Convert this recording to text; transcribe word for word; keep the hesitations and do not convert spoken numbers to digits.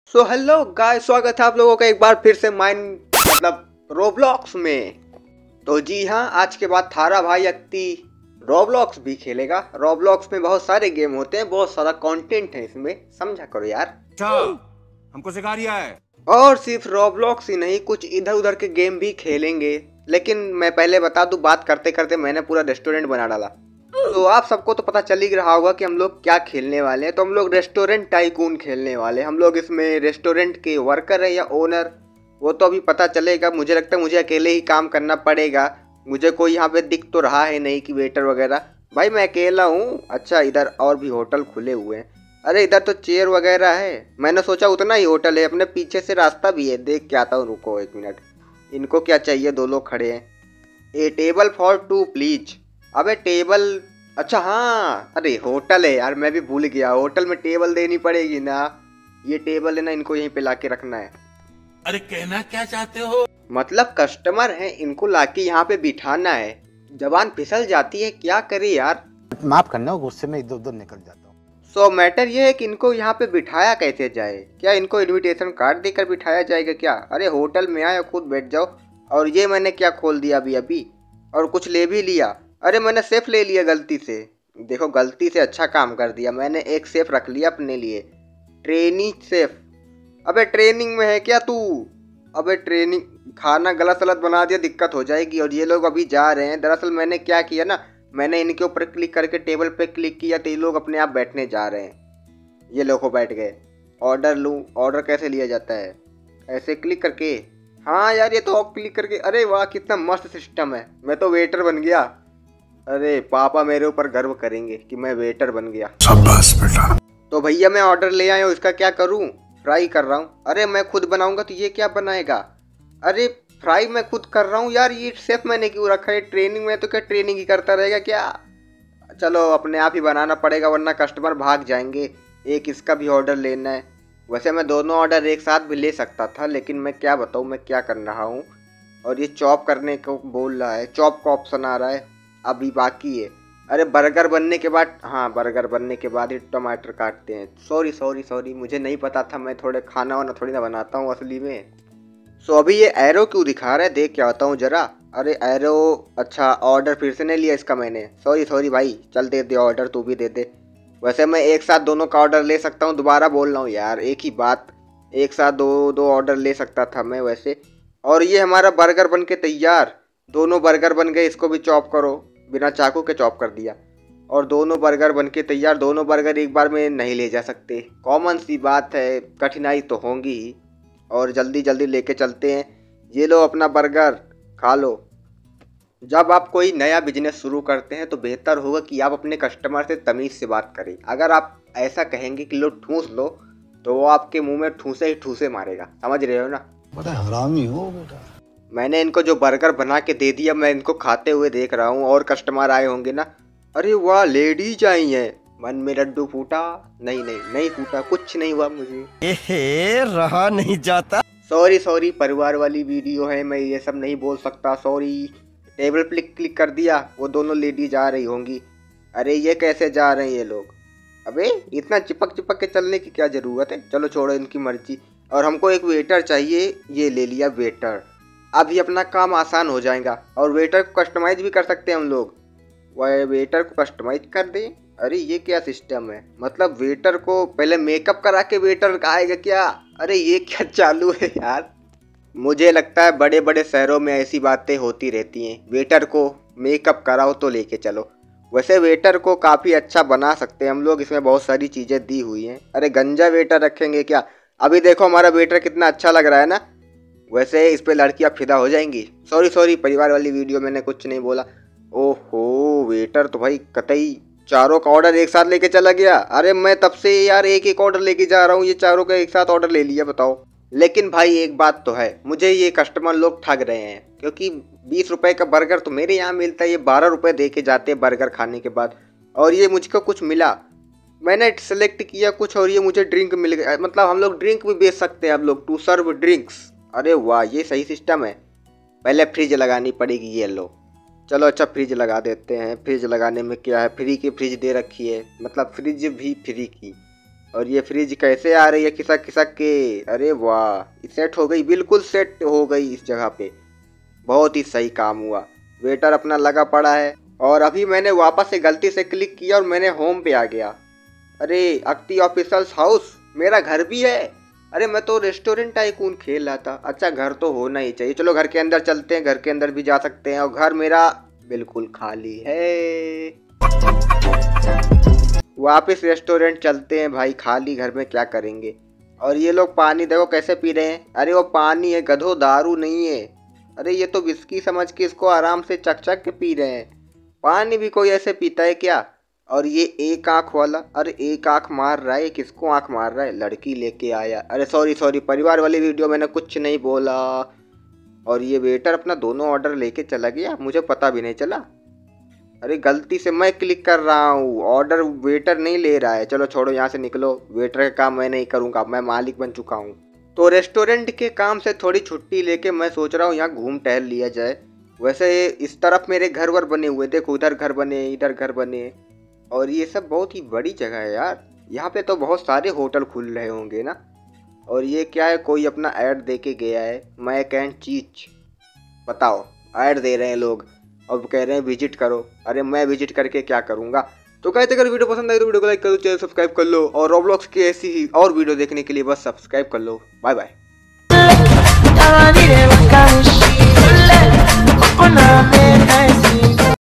So hello guys, स्वागत है आप लोगों का एक बार फिर से माइन मतलब रोब्लॉक्स में। तो जी हाँ, आज के बाद थारा भाई अक्ति रोब्लॉक्स भी खेलेगा। रोब्लॉक्स में बहुत सारे गेम होते हैं, बहुत सारा कंटेंट है इसमें, समझा करो यार। अच्छा, हमको सिखा रिया है। और सिर्फ रोब्लॉक्स ही नहीं, कुछ इधर उधर के गेम भी खेलेंगे। लेकिन मैं पहले बता दूं, बात करते करते मैंने पूरा रेस्टोरेंट बना डाला। तो आप सबको तो पता चल ही रहा होगा कि हम लोग क्या खेलने वाले हैं। तो हम लोग रेस्टोरेंट टाइकून खेलने वाले हैं। हम लोग इसमें रेस्टोरेंट के वर्कर है या ओनर, वो तो अभी पता चलेगा। मुझे लगता है मुझे अकेले ही काम करना पड़ेगा। मुझे कोई यहाँ पे दिख तो रहा है नहीं कि वेटर वगैरह। भाई मैं अकेला हूँ। अच्छा, इधर और भी होटल खुले हुए हैं। अरे इधर तो चेयर वगैरह है। मैंने सोचा उतना ही होटल है। अपने पीछे से रास्ता भी है, देख के आता हूँ। रुको एक मिनट, इनको क्या चाहिए? दो लोग खड़े हैं। A table for two please. अबे टेबल, अच्छा हाँ, अरे होटल है यार, मैं भी भूल गया। होटल में टेबल देनी पड़ेगी ना। ये टेबल है ना, इनको यहीं पे लाके रखना है। अरे कहना क्या चाहते हो? मतलब कस्टमर है, इनको लाके यहाँ पे बिठाना है। जबान फिसल जाती है, क्या करे यार। माफ करना, गुस्से में इधर उधर निकल जाता हूँ। सो मैटर ये है कि इनको यहाँ पे बिठाया कैसे जाए। क्या इनको इनविटेशन कार्ड देकर बिठाया जाएगा क्या? अरे होटल में आए, खुद बैठ जाओ। और ये मैंने क्या खोल दिया अभी अभी, और कुछ ले भी लिया। अरे मैंने सेफ ले लिया गलती से। देखो गलती से अच्छा काम कर दिया मैंने, एक सेफ रख लिया अपने लिए। Training safe. अबे ट्रेनिंग में है क्या तू? अबे ट्रेनिंग, खाना गलत सलत बना दिया, दिक्कत हो जाएगी। और ये लोग अभी जा रहे हैं। दरअसल मैंने क्या किया ना, मैंने इनके ऊपर क्लिक करके टेबल पे क्लिक किया तो ये लोग अपने आप बैठने जा रहे हैं। ये लोग को बैठ गए। ऑर्डर लूँ? ऑर्डर कैसे लिया जाता है? ऐसे क्लिक करके? हाँ यार, ये तो ऑफ क्लिक करके। अरे वाह, कितना मस्त सिस्टम है। मैं तो वेटर बन गया। अरे पापा मेरे ऊपर गर्व करेंगे कि मैं वेटर बन गया। शाबाश बेटा। तो भैया मैं ऑर्डर ले आया हूँ, इसका क्या करूँ? फ्राई कर रहा हूँ। अरे मैं खुद बनाऊंगा तो ये क्या बनाएगा? अरे फ्राई मैं खुद कर रहा हूँ यार। ये सेफ मैंने क्यों रखा है? ट्रेनिंग में तो क्या ट्रेनिंग ही करता रहेगा क्या? चलो अपने आप ही बनाना पड़ेगा, वरना कस्टमर भाग जाएंगे। एक इसका भी ऑर्डर लेना है। वैसे मैं दोनों ऑर्डर एक साथ भी ले सकता था, लेकिन मैं क्या बताऊँ मैं क्या कर रहा हूँ। और ये चॉप करने को बोल रहा है, चॉप का ऑप्शन आ रहा है, अभी बाकी है। अरे बर्गर बनने के बाद, हाँ बर्गर बनने के बाद ही टमाटर काटते हैं। सॉरी सॉरी सॉरी, मुझे नहीं पता था। मैं थोड़े खाना वाना थोड़ी ना बनाता हूँ असली में। सो अभी ये एरो क्यों दिखा रहा है, देख के आता हूँ जरा। अरे एरो, अच्छा ऑर्डर फिर से नहीं लिया इसका मैंने। सॉरी सॉरी भाई, चल दे दे ऑर्डर, तू भी दे दे। वैसे मैं एक साथ दोनों का ऑर्डर ले सकता हूँ, दोबारा बोल रहा हूँ यार, एक ही बात। एक साथ दो दो ऑर्डर ले सकता था मैं वैसे। और ये हमारा बर्गर बन के तैयार। दोनों बर्गर बन गए, इसको भी चॉप करो। बिना चाकू के चॉप कर दिया। और दोनों बर्गर बन के तैयार। दोनों बर्गर एक बार में नहीं ले जा सकते, कॉमन सी बात है, कठिनाई तो होंगी ही। और जल्दी जल्दी लेके चलते हैं। ये लो अपना बर्गर, खा लो। जब आप कोई नया बिजनेस शुरू करते हैं तो बेहतर होगा कि आप अपने कस्टमर से तमीज़ से बात करें। अगर आप ऐसा कहेंगे कि लो ठूस लो, तो वो आपके मुंह में ठूसे ही ठूसे मारेगा, समझ रहे हो ना? बड़ा हरामी हो बेटा। मैंने इनको जो बर्गर बना के दे दिया, मैं इनको खाते हुए देख रहा हूँ। और कस्टमर आए होंगे ना। अरे वाह, लेडीज आई हैं। मन में लड्डू फूटा? नहीं नहीं नहीं फूटा, कुछ नहीं हुआ मुझे। एहे, रहा नहीं जाता। सॉरी सॉरी, परिवार वाली वीडियो है, मैं ये सब नहीं बोल सकता, सॉरी। टेबल पे क्लिक कर दिया, वो दोनों लेडीज आ रही होंगी। अरे ये कैसे जा रहे हैं ये लोग? अबे इतना चिपक चिपक के चलने की क्या ज़रूरत है? चलो छोड़ो इनकी मर्जी। और हमको एक वेटर चाहिए, ये ले लिया वेटर। अभी अपना काम आसान हो जाएगा। और वेटर को कस्टमाइज भी कर सकते हैं हम लोग। वह वेटर को कस्टमाइज कर दें? अरे ये क्या सिस्टम है? मतलब वेटर को पहले मेकअप करा के वेटर आएगा क्या? अरे ये क्या चालू है यार। मुझे लगता है बड़े बड़े शहरों में ऐसी बातें होती रहती हैं। वेटर को मेकअप कराओ तो लेके चलो। वैसे वेटर को काफ़ी अच्छा बना सकते हैं हम लोग, इसमें बहुत सारी चीज़ें दी हुई हैं। अरे गंजा वेटर रखेंगे क्या? अभी देखो हमारा वेटर कितना अच्छा लग रहा है ना। वैसे इस पे लड़कियाँ फिदा हो जाएंगी। सॉरी सॉरी, परिवार वाली वीडियो, मैंने कुछ नहीं बोला। ओहो, वेटर तो भाई कतई चारों का ऑर्डर एक साथ लेके चला गया। अरे मैं तब से यार एक एक ऑर्डर लेके जा रहा हूँ, ये चारों का एक साथ ऑर्डर ले लिया, बताओ। लेकिन भाई एक बात तो है, मुझे ये कस्टमर लोग ठग रहे हैं। क्योंकि बीस रुपए का बर्गर तो मेरे यहाँ मिलता है, ये बारह रुपए दे के जाते हैं बर्गर खाने के बाद। और ये मुझको कुछ मिला, मैंने सेलेक्ट किया कुछ और ये मुझे ड्रिंक मिल गया। मतलब हम लोग ड्रिंक भी बेच सकते हैं हम लोग, टू सर्व ड्रिंक्स। अरे वाह, ये सही सिस्टम है। पहले फ्रिज लगानी पड़ेगी, ये लो। चलो अच्छा फ्रिज लगा देते हैं। फ्रिज लगाने में क्या है, फ्री की फ्रिज दे रखी है, मतलब फ्रिज भी फ्री की। और ये फ्रिज कैसे आ रही है खिसक खिसक के। अरे वाह, सेट हो गई, बिल्कुल सेट हो गई इस जगह पे। बहुत ही सही काम हुआ। वेटर अपना लगा पड़ा है और अभी मैंने वापस से गलती से क्लिक किया और मैंने होम पे आ गया। अरे अख्ती ऑफिसर्स हाउस, मेरा घर भी है। अरे मैं तो रेस्टोरेंट टाइकून खेल रहा था। अच्छा घर तो होना ही चाहिए। चलो घर के अंदर चलते हैं, घर के अंदर भी जा सकते हैं और घर मेरा बिल्कुल खाली है। वापस रेस्टोरेंट चलते हैं भाई, खाली घर में क्या करेंगे। और ये लोग पानी देखो कैसे पी रहे हैं। अरे वो पानी है गधो, दारू नहीं है। अरे ये तो विस्की समझ के इसको आराम से चक चक के पी रहे हैं। पानी भी कोई ऐसे पीता है क्या। और ये एक आँख वाला, अरे एक आँख मार रहा है, किसको आँख मार रहा है। लड़की लेके आया। अरे सॉरी सॉरी, परिवार वाली वीडियो, मैंने कुछ नहीं बोला। और ये वेटर अपना दोनों ऑर्डर लेके चला गया, मुझे पता भी नहीं चला। अरे गलती से मैं क्लिक कर रहा हूँ, ऑर्डर वेटर नहीं ले रहा है। चलो छोड़ो, यहाँ से निकलो। वेटर का काम मैं नहीं करूँगा, मैं मालिक बन चुका हूँ। तो रेस्टोरेंट के काम से थोड़ी छुट्टी लेके मैं सोच रहा हूँ यहाँ घूम टहल लिया जाए। वैसे इस तरफ मेरे घर वर बने हुए, देखो उधर घर बने, इधर घर बने, और ये सब बहुत ही बड़ी जगह है यार। यहाँ पे तो बहुत सारे होटल खुल रहे होंगे ना। और ये क्या है, कोई अपना ऐड दे के गया है, मैक एंड चीज। बताओ, ऐड दे रहे हैं लोग और कह रहे हैं विजिट करो। अरे मैं विजिट करके क्या करूँगा। तो कहते अगर वीडियो पसंद आए तो वीडियो को लाइक कर दो, चैनल सब्सक्राइब कर लो और रोब्लॉक्स की ऐसी ही और वीडियो देखने के लिए बस सब्सक्राइब कर लो। Bye bye.